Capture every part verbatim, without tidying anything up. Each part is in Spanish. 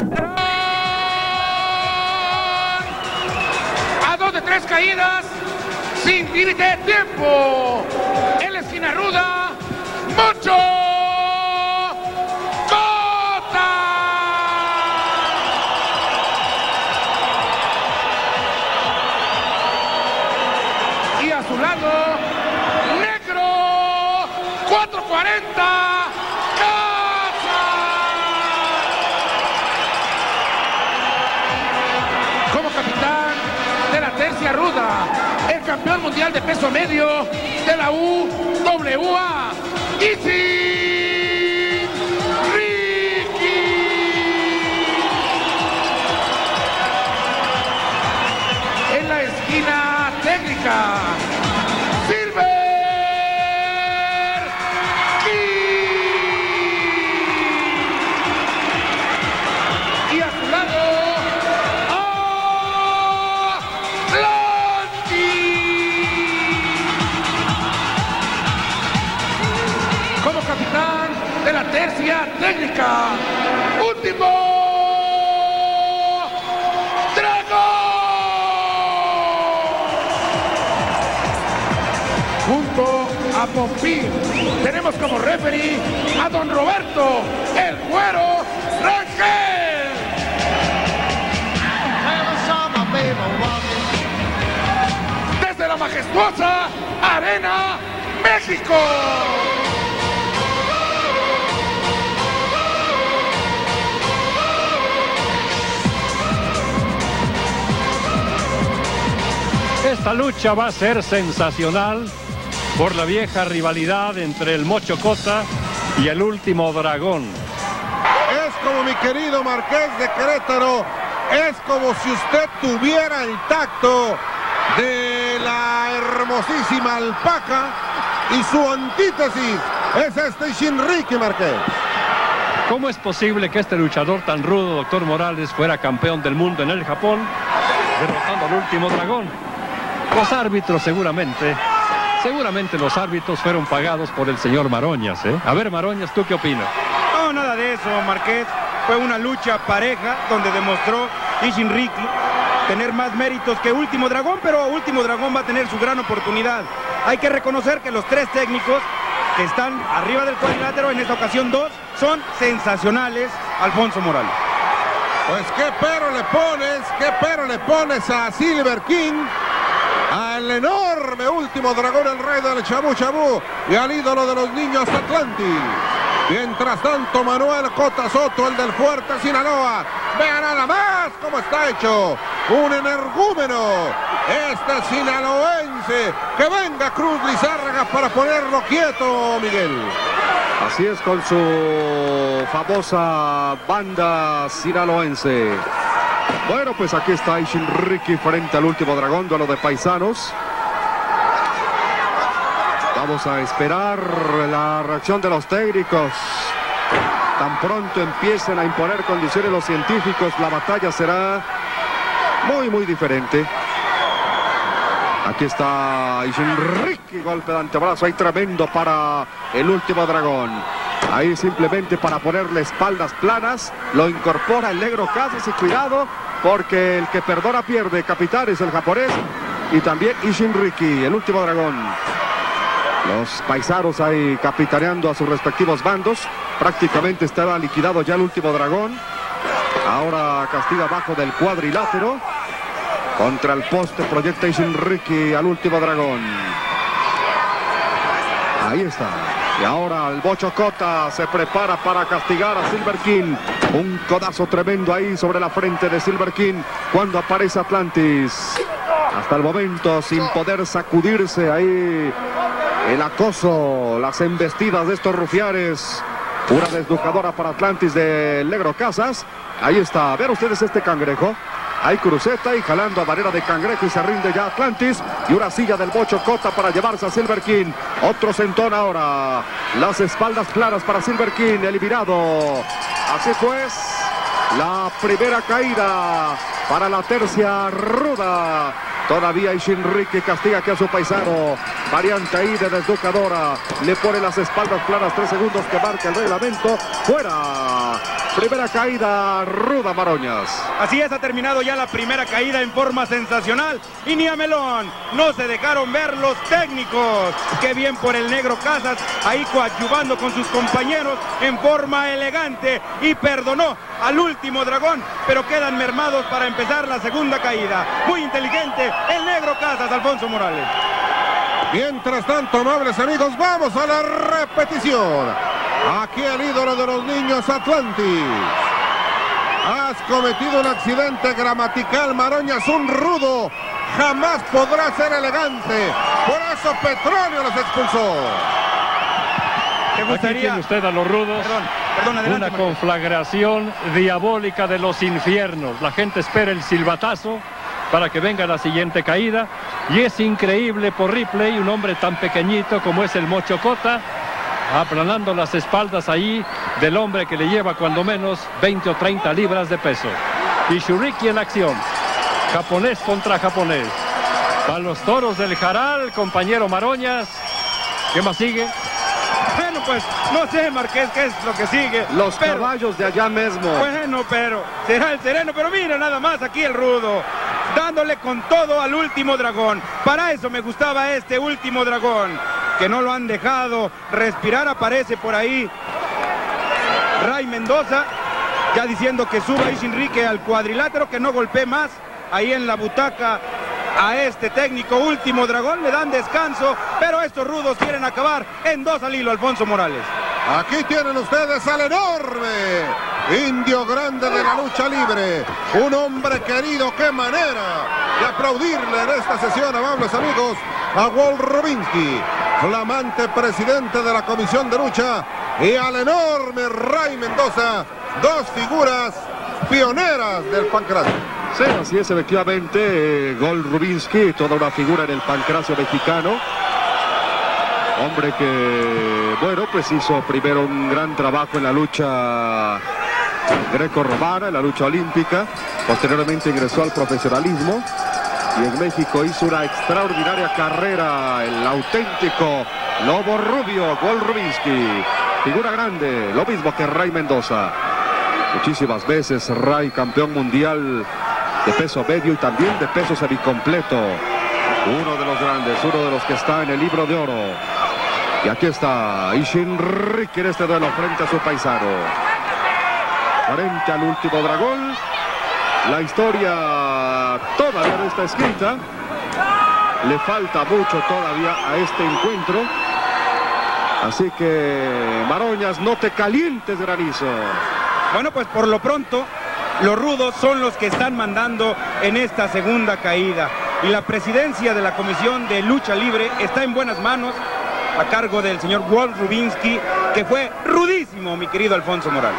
A dos de tres caídas, sin límite de tiempo. En la esquina ruda, Mocho Cota. Y a su lado, Negro, cuatro cuarenta. Tercia ruda, el campeón mundial de peso medio de la U W A, Ishin Riki. En la esquina técnica, Silver King. Y a su lado, capitán de la tercia técnica, Último Dragón. Junto a Pompín tenemos como referee a don Roberto el Güero Rangel. Desde la majestuosa Arena México. Esta lucha va a ser sensacional por la vieja rivalidad entre el Mocho Cota y el Último Dragón. Es como mi querido Marqués de Querétaro, es como si usted tuviera el tacto de la hermosísima alpaca y su antítesis es este Ishin Riki, Marqués. ¿Cómo es posible que este luchador tan rudo, doctor Morales, fuera campeón del mundo en el Japón, derrotando al Último Dragón? Los árbitros seguramente, seguramente los árbitros fueron pagados por el señor Maroñas, ¿eh? A ver, Maroñas, ¿tú qué opinas? No, nada de eso, Marqués. Fue una lucha pareja donde demostró Ishin Riki tener más méritos que Último Dragón, pero Último Dragón va a tener su gran oportunidad. Hay que reconocer que los tres técnicos que están arriba del cuadrilátero, en esta ocasión dos, son sensacionales, Alfonso Morales. Pues qué pero le pones, qué pero le pones a Silver King, al enorme Último Dragón, el rey del Chabú Chabú, y al ídolo de los niños Atlantis. Mientras tanto, Manuel Cota Soto, el del Fuerte Sinaloa, vea nada más cómo está hecho, un energúmeno, este sinaloense, que venga Cruz Lizárraga para ponerlo quieto, Miguel. Así es, con su famosa banda sinaloense. Bueno, pues aquí está Ishin Riki frente al Último Dragón, duelo de paisanos. Vamos a esperar la reacción de los técnicos. Tan pronto empiecen a imponer condiciones los científicos, la batalla será muy, muy diferente. Aquí está Ishin Riki, golpe de antebrazo ahí tremendo para el Último Dragón. Ahí simplemente para ponerle espaldas planas, lo incorpora el Negro Casas y cuidado porque el que perdona pierde, capitán, es el japonés y también Ishin Riki, el Último Dragón. Los paisanos ahí capitaneando a sus respectivos bandos. Prácticamente estaba liquidado ya el Último Dragón. Ahora castiga abajo del cuadrilátero. Contra el poste proyecta Ishin Riki al Último Dragón. Ahí está. Y ahora el Mocho Cota se prepara para castigar a Silver King. Un codazo tremendo ahí sobre la frente de Silver King cuando aparece Atlantis. Hasta el momento sin poder sacudirse ahí el acoso, las embestidas de estos rufianes. Una desdujadora para Atlantis del Negro Casas. Ahí está. Vean ustedes este cangrejo. Hay cruceta y jalando a manera de cangrejo y se rinde ya Atlantis. Y una silla del Mocho Cota para llevarse a Silver King. Otro sentón ahora. Las espaldas claras para Silver King, eliminado. Así pues, la primera caída para la tercia ruda. Todavía Ishin Riki castiga aquí a su paisano. Variante ahí de desducadora. Le pone las espaldas planas. Tres segundos que marca el reglamento. Fuera. Primera caída ruda, Maroñas. Así es, ha terminado ya la primera caída en forma sensacional. Y ni a melón, no se dejaron ver los técnicos. Qué bien por el negro Casas, ahí coadyuvando con sus compañeros en forma elegante. Y perdonó al último dragón, pero quedan mermados para empezar la segunda caída. Muy inteligente el negro Casas, Alfonso Morales. Mientras tanto, amables amigos, vamos a la repetición. Aquí el ídolo de los niños, Atlantis. Has cometido un accidente gramatical, Maroñas, un rudo. Jamás podrá ser elegante. Por eso Petronio los expulsó. ¿Te Aquí gustaría? tiene usted a los rudos. Perdón, perdón, adelante, Una Marcos. conflagración diabólica de los infiernos. La gente espera el silbatazo para que venga la siguiente caída. Y es increíble por Ripley, un hombre tan pequeñito como es el Mocho Cota, aplanando las espaldas ahí del hombre que le lleva cuando menos veinte o treinta libras de peso. Y Shuriki en acción. Japonés contra japonés. Para los toros del Jaral, compañero Maroñas. ¿Qué más sigue? Bueno, pues no sé, Marqués, qué es lo que sigue. Los pero, caballos de allá mismo. Bueno, pero será el sereno. Pero mira nada más aquí el rudo, dándole con todo al último dragón. Para eso me gustaba este último dragón, que no lo han dejado respirar. Aparece por ahí Ray Mendoza, ya diciendo que suba Ishi Enrique al cuadrilátero, que no golpee más ahí en la butaca a este técnico. Último dragón, le dan descanso, pero estos rudos quieren acabar en dos al hilo, Alfonso Morales. Aquí tienen ustedes al enorme indio grande de la lucha libre. Un hombre querido, qué manera de aplaudirle en esta sesión, amables amigos, a Walt Rubinsky, flamante presidente de la Comisión de Lucha, y al enorme Ray Mendoza, dos figuras pioneras del pancracio. Sí, así es, efectivamente, eh, Gol Rubinsky, toda una figura en el pancracio mexicano. Hombre que, bueno, pues hizo primero un gran trabajo en la lucha greco-romana, en la lucha olímpica. Posteriormente ingresó al profesionalismo y en México hizo una extraordinaria carrera, el auténtico Lobo Rubio, Gol Rubinsky. Figura grande, lo mismo que Ray Mendoza. Muchísimas veces Ray campeón mundial de peso medio y también de peso semicompleto. Uno de los grandes, uno de los que está en el libro de oro. Y aquí está Ishi Enrique en este duelo frente a su paisano. Frente al último dragón. La historia todavía no está escrita. Le falta mucho todavía a este encuentro. Así que, Maroñas, no te calientes, granizo. Bueno, pues por lo pronto, los rudos son los que están mandando en esta segunda caída. Y la presidencia de la Comisión de Lucha Libre está en buenas manos, a cargo del señor Walt Rubinsky, que fue rudísimo, mi querido Alfonso Morales.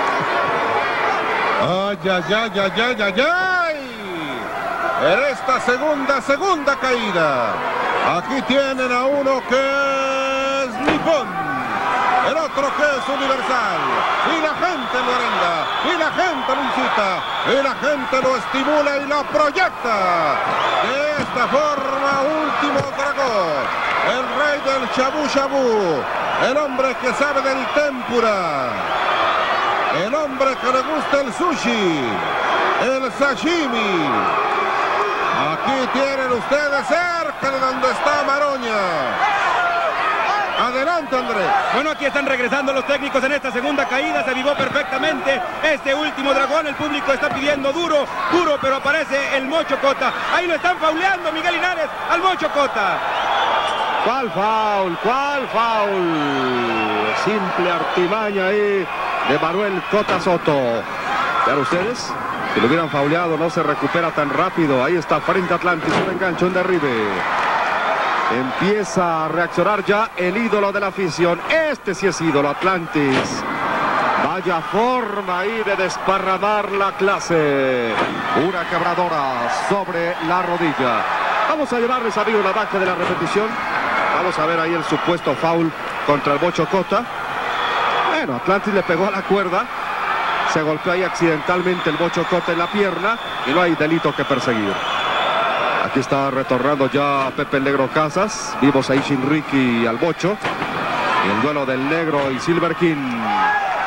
Ay, ay, ay, ay, ay, ay, ay. En esta segunda, segunda caída. Aquí tienen a uno que es nipón, el otro que es universal. Y la gente lo arenda, y la gente lo incita, y la gente lo estimula y lo proyecta. De esta forma, último dragón, el rey del shabu shabu, el hombre que sabe del tempura, el hombre que le gusta el sushi, el sashimi. Aquí tienen ustedes cerca de donde está Maroña. Adelante, Andrés. Bueno, aquí están regresando los técnicos en esta segunda caída. Se vivó perfectamente este último dragón. El público está pidiendo duro, duro, pero aparece el Mocho Cota. Ahí lo están fauleando, Miguel Linares, al Mocho Cota. ¿Cuál foul? ¿Cuál foul? Simple artimaña ahí de Manuel Cota Soto. Vean ustedes, si lo hubieran fauleado no se recupera tan rápido. Ahí está frente a Atlantis, un engancho en derribe. Empieza a reaccionar ya el ídolo de la afición. Este sí es ídolo, Atlantis. Vaya forma ahí de desparramar la clase. Una quebradora sobre la rodilla. Vamos a llevarles, amigos, la baja de la repetición. Vamos a ver ahí el supuesto foul contra el Mocho Cota. Bueno, Atlantis le pegó a la cuerda. Se golpeó ahí accidentalmente el Mocho Cota en la pierna y no hay delito que perseguir. Aquí está retornando ya Pepe el Negro Casas. Vimos a Ishi Enrique y al Bocho. Y el duelo del Negro y Silver King.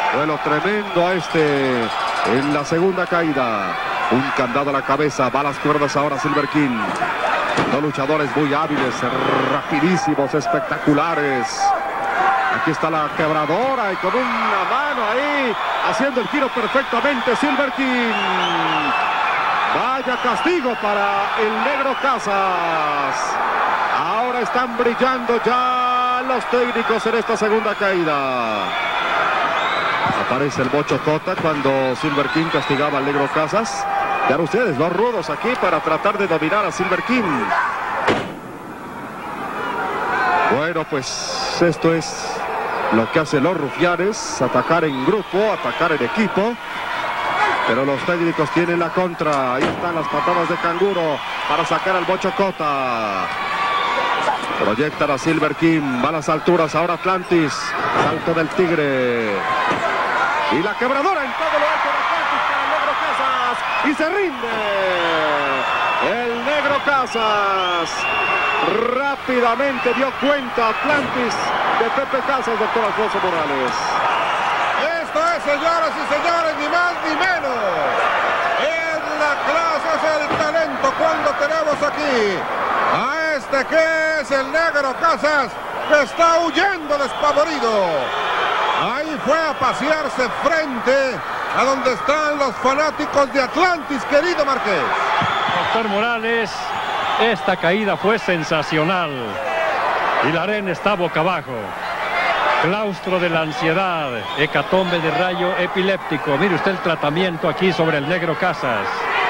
Duelo tremendo a este en la segunda caída. Un candado a la cabeza, va a las cuerdas ahora Silver King. Dos luchadores muy hábiles, rapidísimos, espectaculares. Aquí está la quebradora y con una mano ahí, haciendo el giro perfectamente Silver King. Vaya castigo para el Negro Casas. Ahora están brillando ya los técnicos en esta segunda caída. Aparece el Bocho Cota cuando Silver King castigaba al Negro Casas. Vean ustedes, los rudos aquí para tratar de dominar a Silver King. Bueno, pues esto es lo que hacen los rufianes, atacar en grupo, atacar en equipo. Pero los técnicos tienen la contra. Ahí están las patadas de canguro para sacar al Bocho Cota. Proyectan a Silver King, va a las alturas ahora Atlantis. Salto del Tigre. Y la quebradora en todo lo alto de Atlantis para el Negro Casas. Y se rinde. El Negro Casas. Rápidamente dio cuenta Atlantis de Pepe Casas, doctor Alfonso Morales. Esto es, señoras y señores, ni más ni menos. Es la clase, es el talento cuando tenemos aquí a este que es el Negro Casas, que está huyendo despavorido. Ahí fue a pasearse frente a donde están los fanáticos de Atlantis, querido Marqués. Doctor Morales, esta caída fue sensacional. Y la arena está boca abajo. Claustro de la ansiedad, hecatombe de rayo epiléptico. Mire usted el tratamiento aquí sobre el Negro Casas.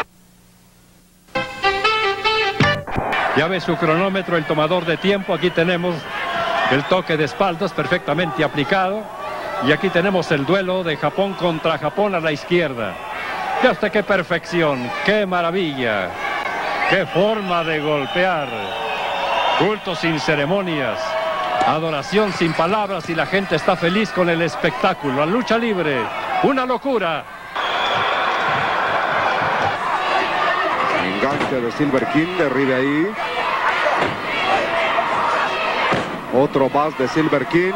Ya ve su cronómetro, el tomador de tiempo. Aquí tenemos el toque de espaldas perfectamente aplicado. Y aquí tenemos el duelo de Japón contra Japón a la izquierda. Ya usted qué perfección, qué maravilla, qué forma de golpear. Culto sin ceremonias, adoración sin palabras y la gente está feliz con el espectáculo. La lucha libre, una locura. Enganche de Silver King, derribe ahí. Otro más de Silver King.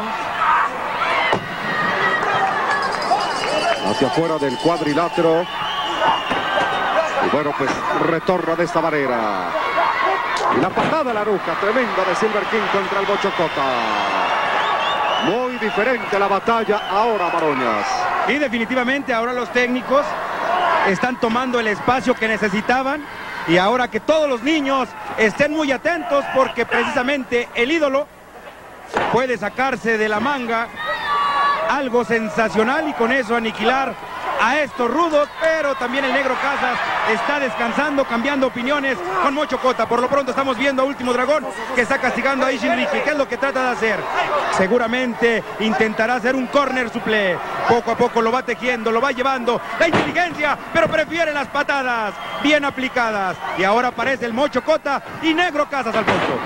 Hacia afuera del cuadrilátero. Y bueno, pues retorna de esta manera. Y la patada a la nuca tremenda de Silver King contra el Bocho Cota. Muy diferente la batalla ahora, Maroñas. Y definitivamente ahora los técnicos están tomando el espacio que necesitaban. Y ahora que todos los niños estén muy atentos porque precisamente el ídolo puede sacarse de la manga algo sensacional y con eso aniquilar a estos rudos, pero también el Negro Casas está descansando, cambiando opiniones con Bocho Cota. Por lo pronto estamos viendo a Último Dragón que está castigando a Ishin Riki. ¿Qué es lo que trata de hacer? Seguramente intentará hacer un corner suple. Poco a poco lo va tejiendo, lo va llevando. La inteligencia, pero prefiere las patadas bien aplicadas. Y ahora aparece el Bocho Cota y Negro Casas al fondo.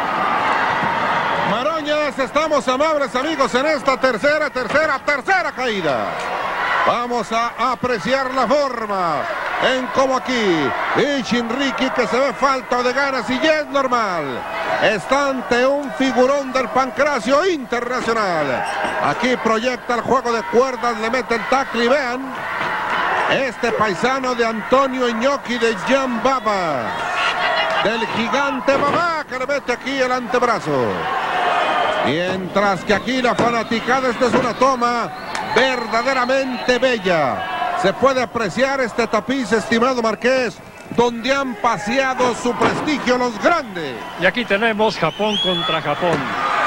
Maroñas, estamos amables amigos en esta tercera, tercera, tercera caída. Vamos a apreciar la forma en como aquí Ishin Riki, que se ve falta de ganas y ya es normal. Está ante un figurón del Pancracio Internacional. Aquí proyecta el juego de cuerdas, le mete el tackle y vean este paisano de Antonio Inoki de Jan Baba, del gigante Baba, que le mete aquí el antebrazo. Mientras que aquí la fanaticada, esta es una toma verdaderamente bella. Se puede apreciar este tapiz, estimado Marqués, donde han paseado su prestigio los grandes. Y aquí tenemos Japón contra Japón.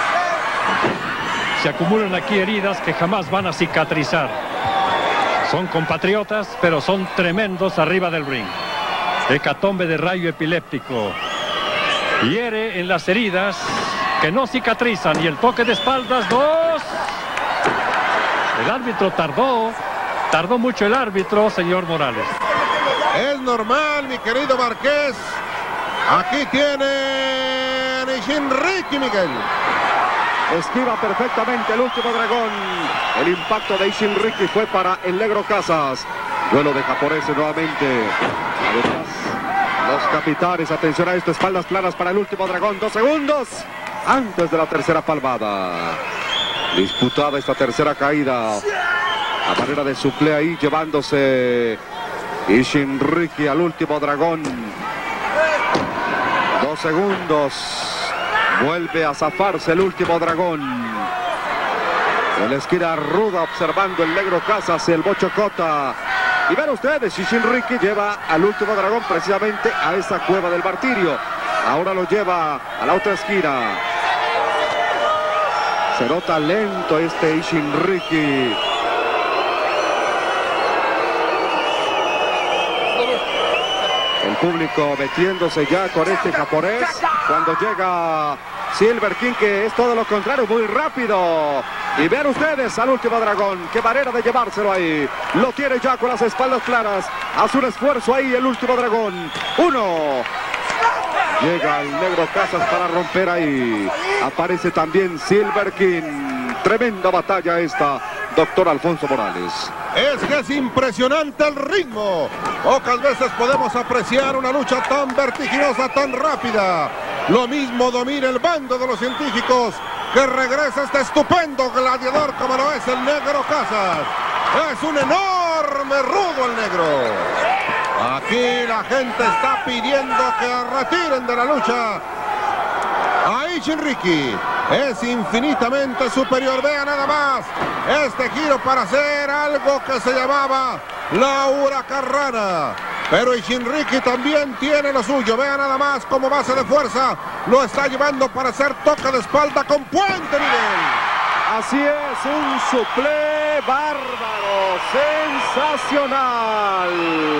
Se acumulan aquí heridas que jamás van a cicatrizar. Son compatriotas, pero son tremendos arriba del ring. Hecatombe de rayo epiléptico. Hiere en las heridas que no cicatrizan. Y el toque de espaldas, dos. El árbitro tardó, tardó mucho el árbitro, señor Morales. Es normal, mi querido Marqués. Aquí tiene Ishin Riki, Miguel. Esquiva perfectamente el Último Dragón. El impacto de Ishin Riki fue para el Negro Casas. Duelo de japoneses nuevamente. Además, los capitanes, atención a esto, espaldas planas para el Último Dragón. Dos segundos antes de la tercera palmada. Disputada esta tercera caída. a manera de suple ahí, llevándose Ishin Riki al último dragón. Dos segundos. Vuelve a zafarse el último dragón. En la esquina ruda, observando el negro Casas y el Bocho Cota. Y ven ustedes, Ishin Riki lleva al último dragón precisamente a esa cueva del martirio. Ahora lo lleva a la otra esquina. Se nota lento este Ishin Riki. El público metiéndose ya con este japonés. Cuando llega Silver King, que es todo lo contrario, muy rápido. Y vean ustedes al último dragón, qué manera de llevárselo ahí. Lo tiene ya con las espaldas claras. Hace un esfuerzo ahí el último dragón. Uno. Llega el negro Casas para romper ahí. Aparece también Silver King. Tremenda batalla esta, doctor Alfonso Morales. Es que es impresionante el ritmo. Pocas veces podemos apreciar una lucha tan vertiginosa, tan rápida. Lo mismo domina el bando de los científicos, que regresa este estupendo gladiador como lo es el negro Casas. Es un enorme rudo el negro. Aquí la gente está pidiendo que retiren de la lucha a Ishin Riki. Es infinitamente superior. Vean nada más este giro para hacer algo que se llamaba la huracarrana. Pero Ishin Riki también tiene lo suyo. Vean nada más como base de fuerza lo está llevando para hacer toque de espalda con puente nivel. Así es, un suplé bárbaro, sensacional.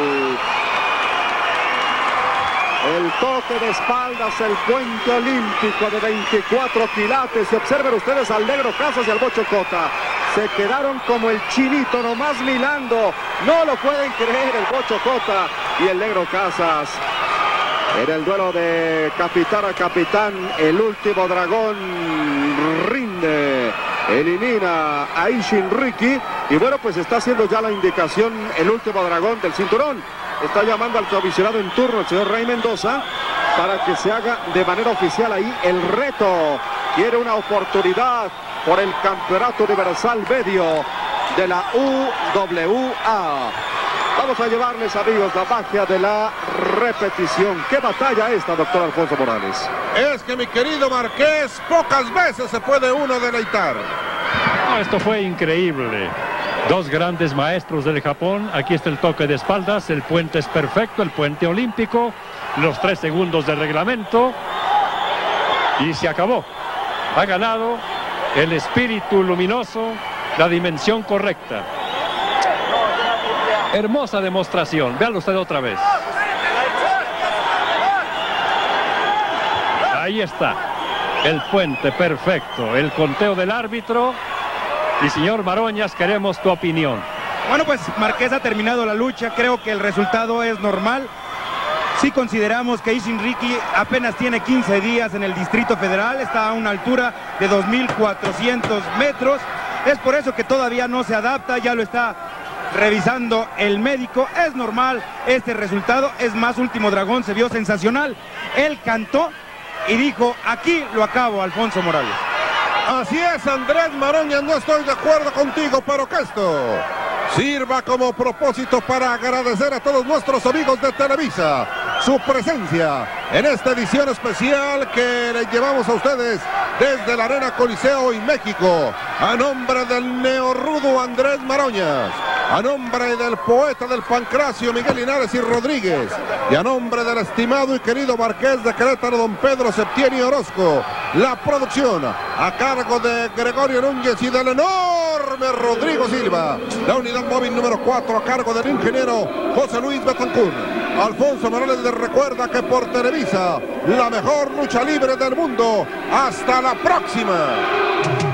El toque de espaldas, el puente olímpico de veinticuatro quilates. Y observen ustedes al negro Casas y al Bocho Cota. Se quedaron como el chinito, nomás milando. No lo pueden creer el Bocho Cota y el negro Casas. En el duelo de capitán a capitán, el último dragón rinde. Elimina a Ishin Riki. Y bueno, pues está haciendo ya la indicación el último dragón del cinturón. Está llamando al comisionado en turno, el señor Rey Mendoza, para que se haga de manera oficial ahí el reto. Quiere una oportunidad por el Campeonato Universal Medio de la U W A. Vamos a llevarles, amigos, la magia de la repetición. ¿Qué batalla esta, doctor Alfonso Morales? Es que, mi querido Marqués, pocas veces se puede uno deleitar. No, esto fue increíble. Dos grandes maestros del Japón. Aquí está el toque de espaldas. El puente es perfecto, el puente olímpico. Los tres segundos de reglamento. Y se acabó. Ha ganado el espíritu luminoso, la dimensión correcta. Hermosa demostración. Véanlo usted otra vez. Ahí está. El puente perfecto. El conteo del árbitro. Y señor Maroñas, queremos tu opinión. Bueno, pues Marqués ha terminado la lucha. Creo que el resultado es normal. Si consideramos que Ishin Riki apenas tiene quince días en el Distrito Federal, está a una altura de dos mil cuatrocientos metros. Es por eso que todavía no se adapta, ya lo está revisando el médico. Es normal este resultado. Es más, Último Dragón se vio sensacional. Él cantó y dijo, aquí lo acabo, Alfonso Morales. Así es, Andrés Maroñas, no estoy de acuerdo contigo, pero que esto sirva como propósito para agradecer a todos nuestros amigos de Televisa su presencia en esta edición especial que le llevamos a ustedes desde la Arena Coliseo y México, a nombre del neorrudo Andrés Maroñas, a nombre del poeta del Pancracio Miguel Linares y Rodríguez, y a nombre del estimado y querido Marqués de Querétaro don Pedro Septieni Orozco. La producción a cargo de Gregorio Núñez y del enorme Rodrigo Silva. La unidad móvil número cuatro a cargo del ingeniero José Luis Betancourt. Alfonso Morales les recuerda que por Televisa, la mejor lucha libre del mundo. Hasta la próxima.